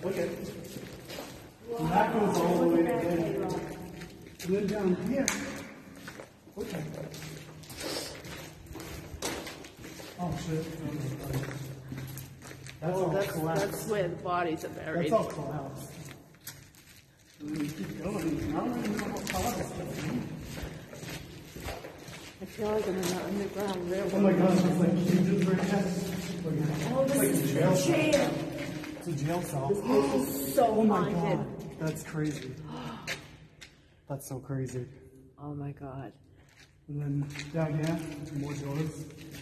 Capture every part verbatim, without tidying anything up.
Look at it. And that goes all the way to there. And then down here. Okay. Oh shit. That's Oh, all that's, collapsed. that's where the bodies are buried. That's all collapsed. And then you keep going. I don't even know what collapsed is. I feel like I'm in the underground railroad. Oh my god, it's like cages right here. Oh, this Like is a jail the cell. jail. It's a jail cell. This place is so Oh my haunted. god, that's crazy. That's so crazy. Oh my god. And then down here, more doors.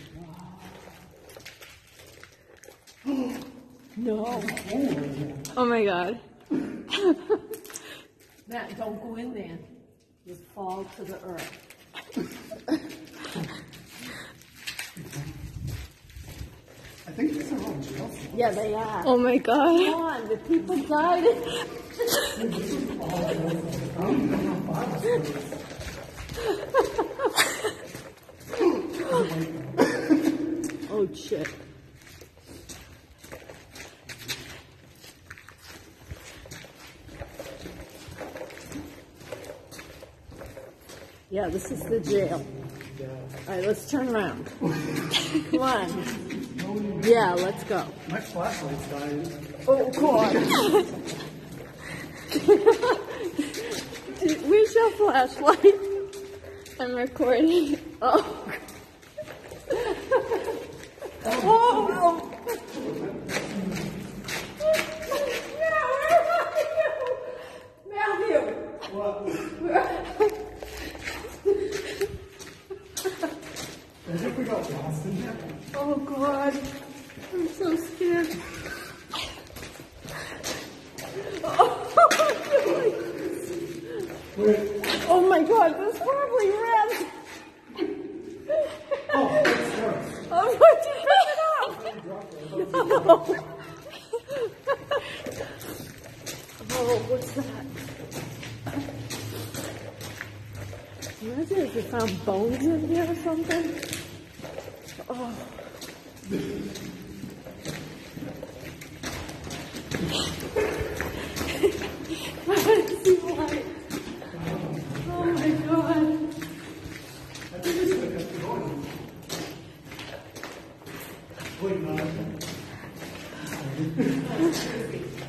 No. Oh my god. Matt, don't go in there. You'll fall to the earth. I think these are all jail cells. Yeah, they are. Oh my god. Come on, the people died. Oh shit. Yeah, this is the jail. All right, let's turn around. Come on. Yeah, let's go. My flashlight's dying. Oh, God. Where's your flashlight? I'm recording. Oh. Oh! Matthew! What? I think we got lost in here. Oh, God. I'm so scared. Wait. Oh, my God. There's probably rats. Oh, it's yours. I'm going to pick it up. No. Oh, what's that? Imagine if we found bones in here or something. Oh. I see light. Oh my God. I think we should have kept going. Wait, no.